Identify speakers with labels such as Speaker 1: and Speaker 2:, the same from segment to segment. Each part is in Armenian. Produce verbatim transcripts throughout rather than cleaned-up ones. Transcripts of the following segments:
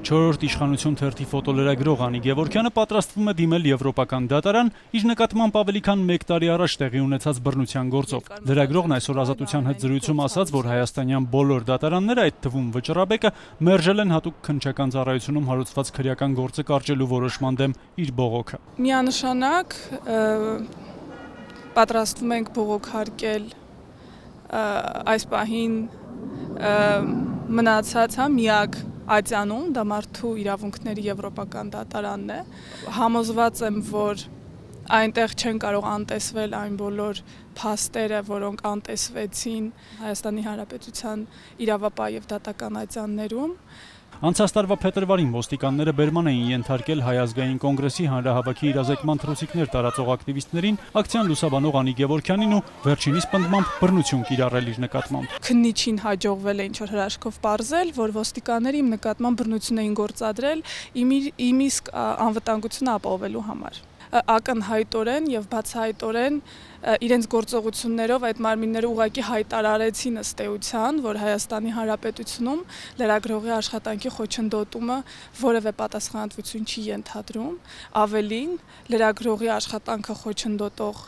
Speaker 1: չորրորդ իշխանություն թերթի ֆոտոլրագրող Անի Գևորգյանը պատրաստվում է դիմել Եվրոպական դատարան իր նկատմամբ ավելի քան մեկ տարի առաջ տեղի ունեցած բռնության գործով։ Լրագրողն այսօր Ազատության հետ զրույցում ասաց, որ հայաստանյան բոլոր դատարանները, այդ թվում Վճռաբեկը, մերժել են հատուկ քննչական ծառայությունում հարուցված քրեական գործը կարճելու որոշման դեմ իր բողոքը։
Speaker 2: Միանշանակ պատրաստվում ենք բողոքարկել այս պահին մնացած հա միակ ատյանում, դա մարդու իրավունքների Եվրոպական դատարանն է։ Համոզված եմ, որ այնտեղ չեն կարող անտեսվել այն բոլոր փաստերը, որոնք անտեսվեցին Հայաստանի Հանրապետության իրավապահ եւ դատական ատյաններում։
Speaker 1: Անցած տարվա փետրվարին ոստիկանները բերման էին ենթարկել Հայ ազգային կոնգրեսի հանրահավաքի իրազեկման թռուցիկներ տարածող ակտիվիստներին, ակցիան լուսաբանող Անի Գևորգյանին ու վերջինիս պնդմամբ բռնություն կիրառել իր նկատմամբ։
Speaker 2: Քննիչին հաջողվել է ինչ-որ հրաշքով պարզել, որ ոստիկանները իմ նկատմամբ բռնություն էին գործադրել իմ իսկ անվտանգությունը ապահովելու համար։ Ակնհայտորեն եւ բացահայտորեն իրենց գործողություններով այդ մարմինները ուղղակի հայտարարեցին ըստ էության, որ Հայաստանի Հանրապետությունում լրագրողի աշխատանքի խոչընդոտումը որևէ պատասխանատվություն չի ենթադրում, ավելին լրագրողի աշխատանքը խոչընդոտող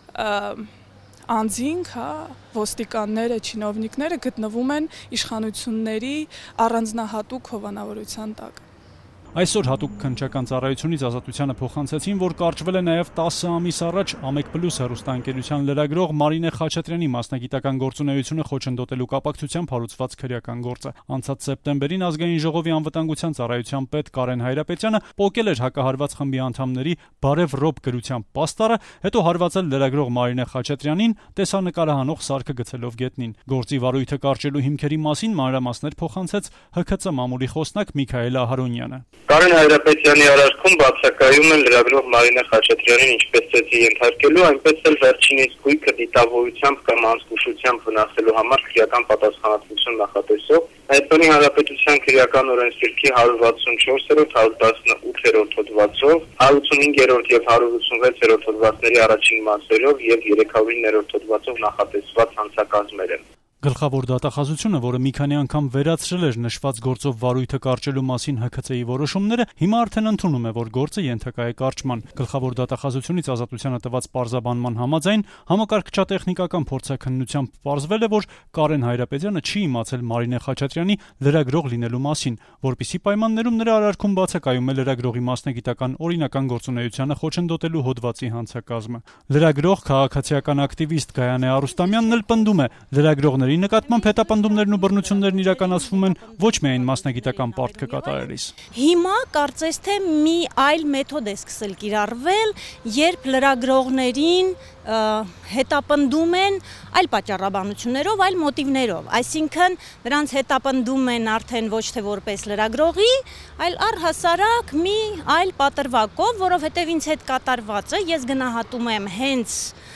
Speaker 2: անձինք, հա, ոստիկանները, չինովնիկները գտնվում են իշխանությունների առանձնահատուկ հովանավորության տակ։
Speaker 1: Այսօր հատուկ քննչական ծառայությունից Ազատությանը փոխանցեցին, որ կարճվել է նաև տասը ամիս առաջ Ամեկ Պլյուս հեռուստաընկերության լրագրող Մարինե Խաչատրյանի մասնագիտական գործունեությունը խոչընդոտելու կապակցությամբ հարուցված քրեական գործը։ Անցած սեպտեմբերին Ազգային ժողովի անվտանգության ծառայության պետ Կարեն Հայրապետյանը պոկել էր հակահարված խմբի անդամների Բարև Ռոբ գրության պաստառը, հետո հարվածել լրագրող Մարինե Խաչատրյանին, տեսանկարահանող Սարգը գցելով գետնին։ Գործի վարույթը կարճելու հիմքերի մասին մանրամասներ փոխանցեց Հ K C մամուլի խոսնակ Միքայել Ահարոնյանը։
Speaker 3: Կարեն Հայրապետյանի արարքում բացակայում են լրագրող Մարինե Խաչատրյանին ինչպես ծեծի ենթարկելու, այնպես էլ վերջինիս գույքը դիտավորությամբ կամ անզգուշությամբ վնասելու համար քրեական պատասխանատվություն նախատեսող Հայաստանի Հանրապետության քրեական օրենսգրքի հարյուր վաթսունչորսերորդ, հարյուր տասնութերորդ հոդվածով, հարյուր ութունհինգերորդ եւ հարյուր ութսունվեցերորդ հոդվածների առաջին մասերով եւ երեք հարյուր իններորդ հոդվածով նախատեսված հանցակազմեր են։
Speaker 1: Գլխավոր դատախազությունը, որը մի քանի անգամ վերացրել էր նշված գործով վարույթը կարճելու մասին Հ K C-ի որոշումները, հիմա արդեն ընդունում է, որ գործը ենթակա է կարճման։ Գլխավոր դատախազությունից Ազատությանը տված պարզաբանման համաձայն համակարգչատեխնիկական փորձաքննությամբ պարզվել է, որ Կարեն Հայրապետյանը չի իմացել Մարինե Խաչատրյանի լրագրող լինելու մասին, որպիսի պայմաններում նրա արարքում բացակայում է լրագրողի մասնագիտական օրինական գործունեությանը խոչընդոտելու հոդվածի հանցակազմը։ Լրագրող, քաղաքացիական ակտիվիստ Գայանե Արուստամյանն էլ պնդում է, լրագրողների նկատմամբ հետապնդումներն ու բռնություններն իրականացվում են ոչ միայն մասնագիտական պարտքը կատարելիս։
Speaker 4: Հիմա կարծես թե մի այլ մեթոդ է սկսել կիրառվել, երբ լրագրողներին հետապնդում են այլ պատճառաբանություններով, այլ մոտիվներով, այսինքն նրանց հետապնդում են արդեն ոչ թե որպես լրագրողի, այլ առհասարակ մի այլ պատրվակով, որովհետև ինձ հետ կատարվածը ես գնահատում եմ հենց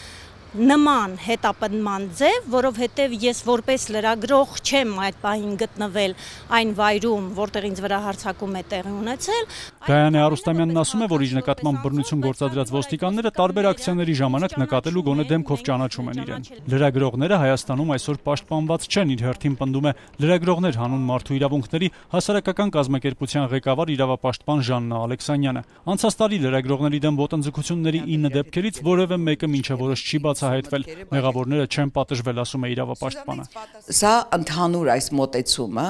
Speaker 4: նման հետապնդման ձև, որովհետև ես որպես լրագրող չեմ այդ պահին գտնվել այն վայրում, որտեղ ինձ վրա հարձակում է տեղի ունեցել։
Speaker 1: Գայանե Արուստամյանն ասում է, որ իր նկատմամբ բռնություն գործադրած ոստիկանները տարբեր ակցիաների ժամանակ նկատելու գոնե դեմքով ճանաչում են իրեն։ Լրագրողները Հայաստանում այսօր պաշտպանված չեն, իր հերթին պնդում է լրագրողներ հանուն մարդու իրավունքների հասարակական կազմակերպության ղեկավար իրավապաշտպան Ժաննա Ալեքսանյանը։ Անցած տարի լրագրողների դեմ ոտնձգությունների ինը դեպքերից որևէ մեկը մինչև օրս չի բացահայտվել, մեղավորները չեն պատժվել, ասում է իրավապաշտպանը։
Speaker 5: Սա ընդհանուր այս մոտեցումը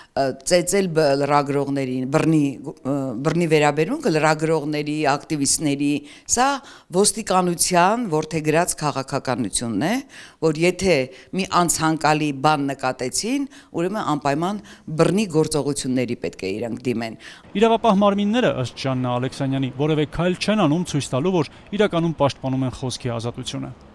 Speaker 5: ծեծել լրագրողներին, բռնի բռնի վերաբերմունքը լրագրողների, ակտիվիստների, սա ոստիկանության որդեգրած քաղաքականությունն է, որ եթե մի անցանկալի բան նկատեցին, ուրեմն անպայման բռնի գործողությունների պետք է իրենք դիմեն։
Speaker 1: Իրավապահ մարմինները, ըստ Ժաննա Ալեքսանյանի, որևէ քայլ չեն անում ցույց տալու, որ իրականում պաշտպանում են խոսքի ազատությունը։